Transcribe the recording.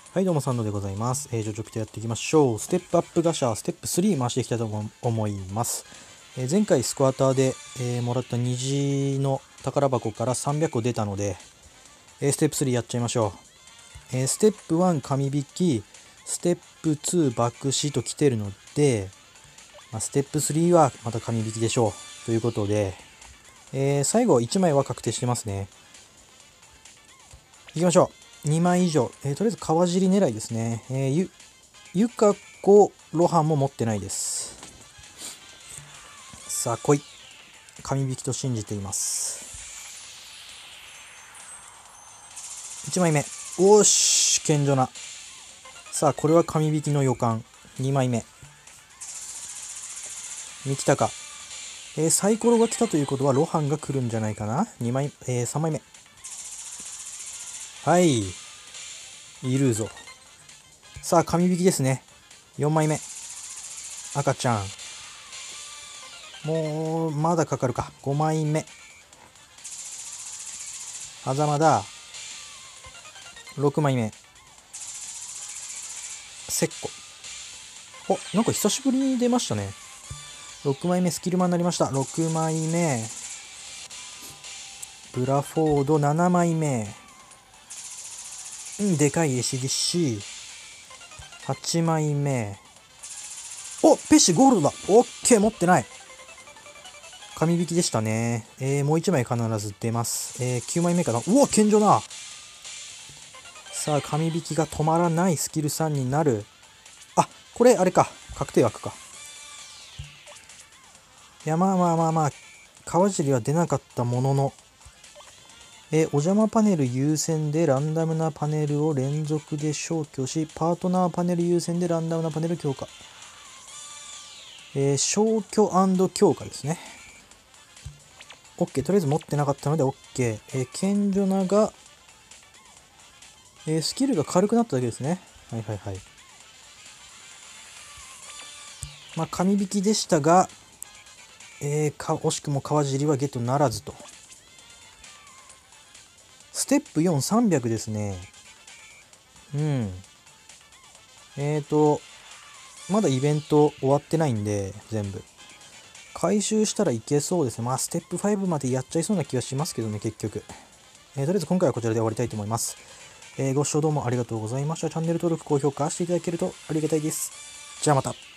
はい、どうも、サンドでございます。徐々とやっていきましょう。ステップアップガシャ、ステップ3回していきたいと思います。前回スクワターで、もらった虹の宝箱から300個出たので、ステップ3やっちゃいましょう。ステップ1紙引き、ステップ2爆死と来てるので、ステップ3はまた紙引きでしょう。ということで、最後1枚は確定してますね。いきましょう。2枚以上。とりあえず川尻狙いですね。ゆかこ、ロハンも持ってないです。さあ、来い。紙引きと信じています。1枚目。おーし、賢者な。さあ、これは紙引きの予感。2枚目。三木高。サイコロが来たということは、ロハンが来るんじゃないかな。3枚目。はい。いるぞ。さあ、紙引きですね。4枚目。赤ちゃん。もう、まだかかるか。5枚目。狭間だ。6枚目。石膏。お、なんか久しぶりに出ましたね。6枚目スキルマンになりました。6枚目。ブラフォード7枚目。でかい絵師し。8枚目。お、ペシゴールドだ。オッケー、持ってない。紙引きでしたね。もう1枚必ず出ます。9枚目かな。うわ、賢者な。さあ、紙引きが止まらないスキル3になる。あ、これ、あれか。確定枠か。いや、まあ、川尻は出なかったものの、お邪魔パネル優先でランダムなパネルを連続で消去し、パートナーパネル優先でランダムなパネル強化。消去&強化ですね。OK。とりあえず持ってなかったので OK。賢者なが、スキルが軽くなっただけですね。はい。まあ、紙引きでしたが、惜しくも川尻はゲットならずと。ステップ4、300ですね。まだイベント終わってないんで、全部。回収したらいけそうですね。まあ、ステップ5までやっちゃいそうな気がしますけどね、結局。とりあえず今回はこちらで終わりたいと思います。ご視聴どうもありがとうございました。チャンネル登録、高評価していただけるとありがたいです。じゃあまた。